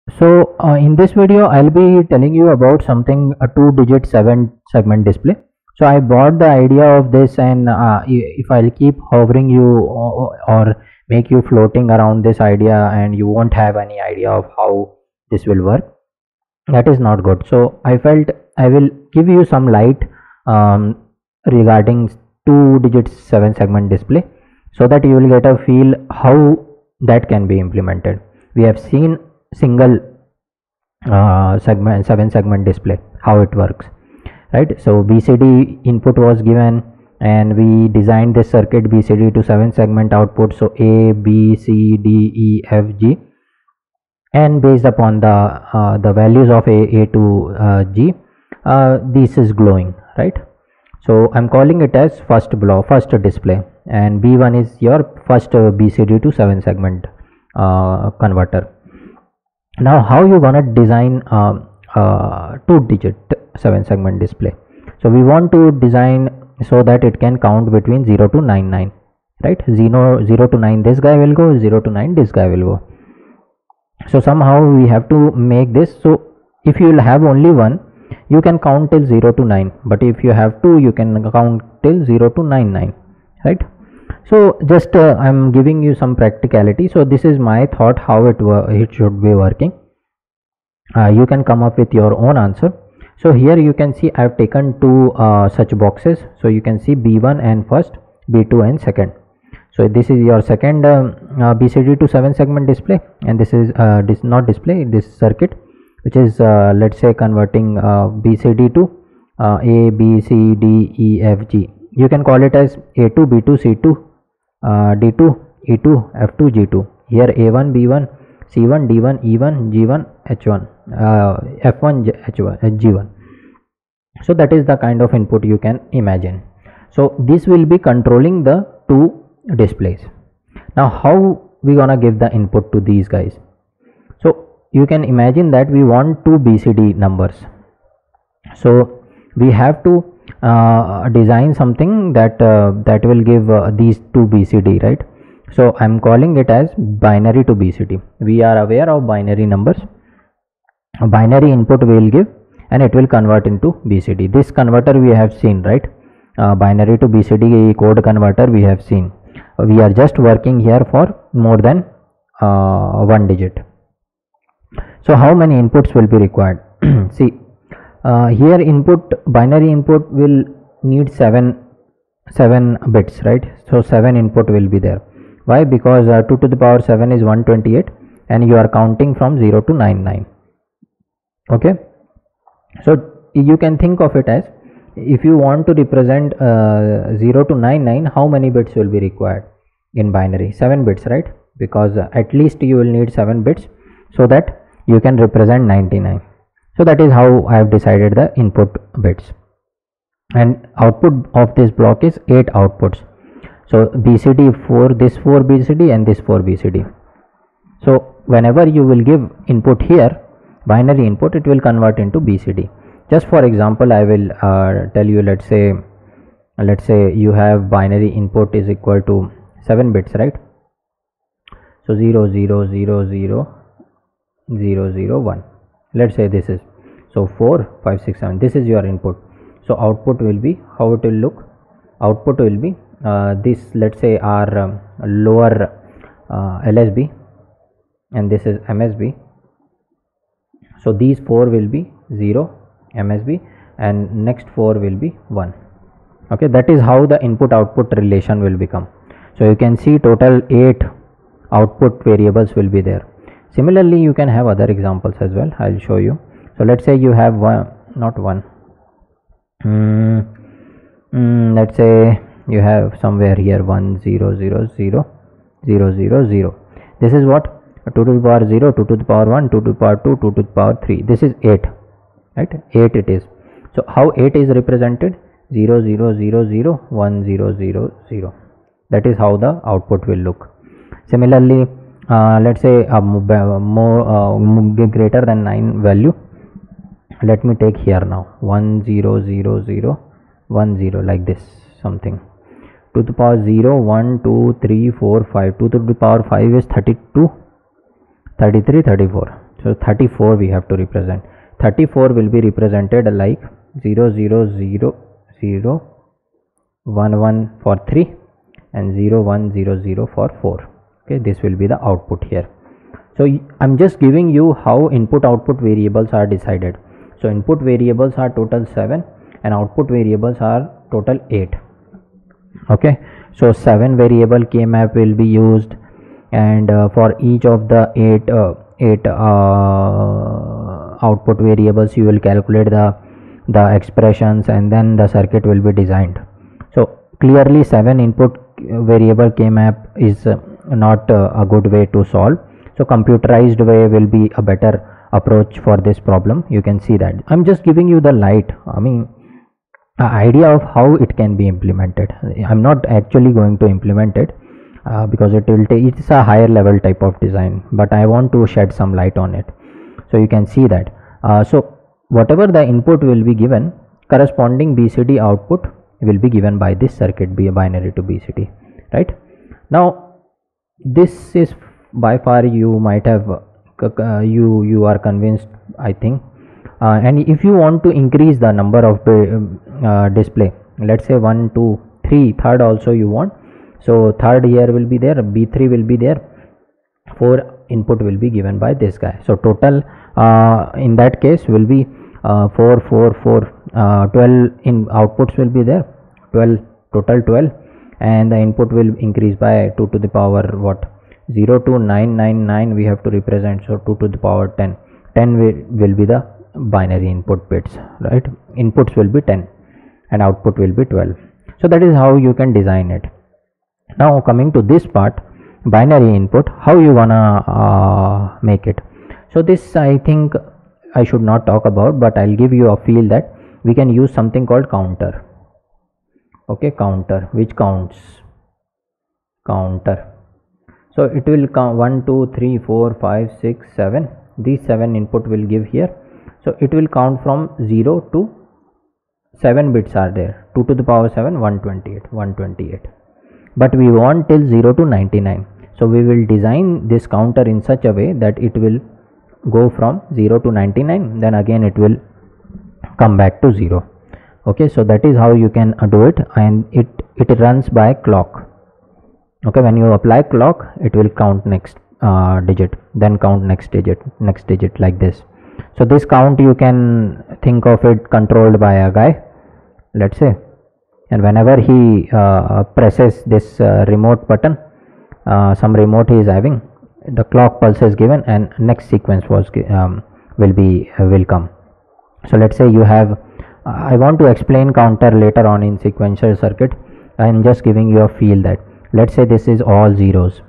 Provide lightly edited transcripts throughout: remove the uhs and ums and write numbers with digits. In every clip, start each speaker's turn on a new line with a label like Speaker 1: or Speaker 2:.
Speaker 1: So in this video I'll be telling you about something, a 2-digit 7 segment display. So I bought the idea of this, and if I'll keep hovering you or make you floating around this idea and you won't have any idea of how this will work, that is not good. So I felt I will give you some light regarding 2-digit 7 segment display, so that you will get a feel how that can be implemented. We have seen single segment 7 segment display, how it works, right? So BCD input was given and we designed this circuit BCD to 7 segment output, so A, B, C, D, E, F, G, and based upon the values of A to G, this is glowing, right? So I'm calling it as first block, first display, and B1 is your first BCD to 7 segment converter. Now how you gonna design 2-digit 7 segment display? So we want to design so that it can count between 0 to 99, right? 0 to 9 this guy will go, 0 to 9 this guy will go. So somehow we have to make this, so if you will have only one, you can count till 0 to 9, but if you have two, you can count till 0 to 99, right? So just I'm giving you some practicality. So this is my thought how it should be working. You can come up with your own answer. So here you can see I've taken two such boxes. So you can see B1 and first, B2 and second. So this is your second BCD to 7 segment display, and this is not display, this circuit, which is let's say converting BCD to A, B, C, D, E, F, G. You can call it as A2, B2, C2, D2, E2, F2, G2. Here A1, B1, C1, D1, E1, G1, H1, F1, H1, G1. So that is the kind of input you can imagine. So this will be controlling the two displays. Now how we gonna give the input to these guys? So you can imagine that we want two BCD numbers. So we have to design something that that will give these two BCD, right? So I'm calling it as binary to BCD. We are aware of binary numbers. A binary input will give and it will convert into BCD. This converter we have seen, right? Binary to BCD code converter we have seen. We are just working here for more than 1 digit. So how many inputs will be required? See, here input, binary input will need 7 bits, right? So 7 input will be there. Why? Because 2 to the power 7 is 128 and you are counting from 0 to 99. Okay, so you can think of it as, if you want to represent 0 to 99, how many bits will be required in binary? 7 bits, right? Because at least you will need 7 bits so that you can represent 99. So that is how I have decided the input bits, and output of this block is 8 outputs. So BCD 4, this 4 BCD and this 4 BCD. So whenever you will give input here, binary input, it will convert into BCD. Just for example, I will tell you, let's say you have binary input is equal to 7 bits, right? So 0 0 0 0 0 0 1. Let's say this is, so 4 5 6 7, this is your input. So output will be, how it will look? Output will be this, let's say our lower LSB, and this is MSB. So these 4 will be 0 MSB and next 4 will be 1. Okay, that is how the input output relation will become. So you can see total 8 output variables will be there. Similarly you can have other examples as well. I'll show you. So let's say you have let's say you have somewhere here 1 0 0 0 0 0 0. This is what? 2 to the power 0, 2 to the power 1, 2 to the power 2, 2 to the power 3. This is 8, right? 8 it is. So how 8 is represented? 0 0 0 0 1 0 0 0. That is how the output will look. Similarly, let's say a more greater than 9 value. Let me take here now 1 0 0 0 1 0, like this something. 2 to the power 0 1 2 3 4 5. 2 to the power 5 is 32, 33, 34. So 34 we have to represent. 34 will be represented like 0 0 0 0 1 1 for 3 and 0 1 0 0 for 4. Okay, this will be the output here. So I'm just giving you how input output variables are decided. So input variables are total 7 and output variables are total 8. Okay, so 7 variable k map will be used, and for each of the 8 output variables you will calculate the expressions, and then the circuit will be designed. So clearly 7 input variable k map is not a good way to solve. So computerized way will be a better approach for this problem. You can see that I'm just giving you the light, I mean idea of how it can be implemented. I'm not actually going to implement it because it will take, it's a higher level type of design, but I want to shed some light on it. So you can see that so whatever the input will be given, corresponding BCD output will be given by this circuit, be a binary to BCD, right? Now this is by far you might have you are convinced, I think. And if you want to increase the number of display, let's say 1 2 3, third also you want, so third here will be there, B3 will be there, 4 input will be given by this guy. So total in that case will be 4 4 4 12 in outputs will be there, 12 total 12, and the input will increase by 2 to the power what 0 to 999 we have to represent, so 2 to the power 10 will be the binary input bits, right? Inputs will be 10 and output will be 12. So that is how you can design it. Now coming to this part, binary input, how you gonna make it? So this I think I should not talk about, but I'll give you a feel that we can use something called counter. Okay, counter which counts, counter. So it will count 1 2 3 4 5 6 7, these 7 input will give here. So it will count from 0 to 7 bits are there, 2 to the power 7 128, but we want till 0 to 99. So we will design this counter in such a way that it will go from 0 to 99, then again it will come back to 0. Okay, so that is how you can do it, and it runs by clock. Okay, when you apply clock it will count next digit, then count next digit like this. So this count you can think of it controlled by a guy, let's say, and whenever he presses this remote button, some remote he is having, the clock pulse is given and next sequence was will come. So let's say you have I want to explain counter later on in sequential circuit. I am just giving you a feel that let's say this is all zeros.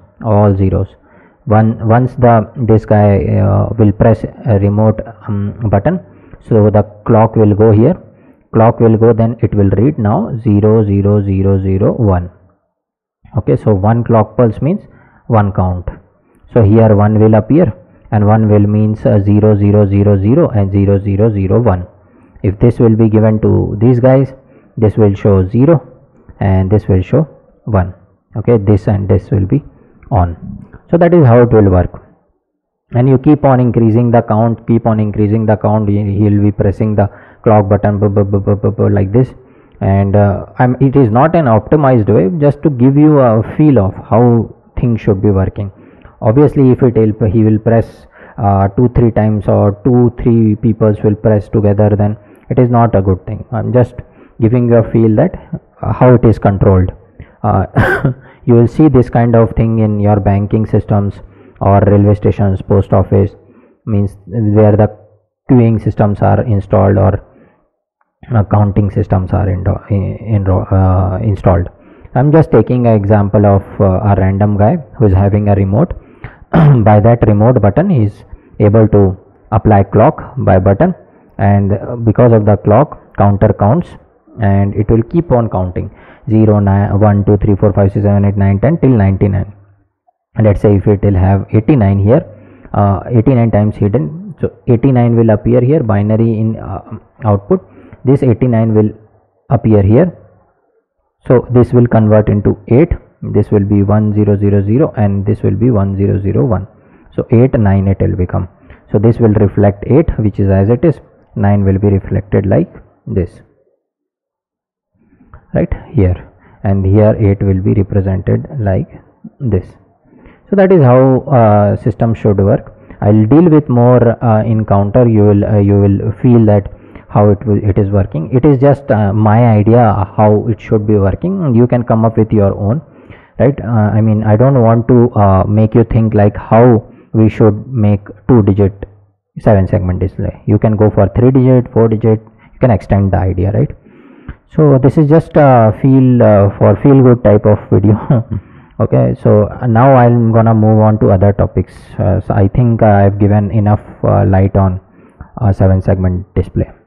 Speaker 1: Once this guy will press a remote button, so the clock will go here, then it will read now 0 0 0 0 1. Okay, so one clock pulse means one count. So here 1 will appear and 1 will means 0 0 0 0 and 0 0 0 1. If this will be given to these guys, this will show 0 and this will show 1. Okay, this and this will be on. So that is how it will work, and you keep on increasing the count, he will be pressing the clock button like this. And it is not an optimized way, just to give you a feel of how things should be working. Obviously if he will press 2-3 times or 2-3 peoples will press together, then it is not a good thing. I'm just giving you a feel that how it is controlled. You will see this kind of thing in your banking systems or railway stations, post office, means where the queuing systems are installed or counting systems are installed. I'm just taking an example of a random guy who is having a remote. By that remote button he is able to apply clock by button, and because of the clock counter counts and it will keep on counting 0 9 1 2 3 4 5 6 7 8 9 10 till 99. Let's say if it will have 89 here, 89 times hidden, so 89 will appear here binary in output, this 89 will appear here, so this will convert into 8, this will be 1000 and this will be 1001, so 898 will become. So this will reflect 8, which is as it is. 9 will be reflected like this, right here, and here 8 will be represented like this. So that is how system should work. I'll deal with more in counter. You will feel that how it is working. It is just my idea how it should be working. You can come up with your own, right? I mean, I don't want to make you think like how we should make 2-digit 7-segment display. You can go for 3-digit, 4-digit. You can extend the idea, right? So this is just a feel good type of video. Okay, so now I'm gonna move on to other topics. So I think I've given enough light on 7-segment display.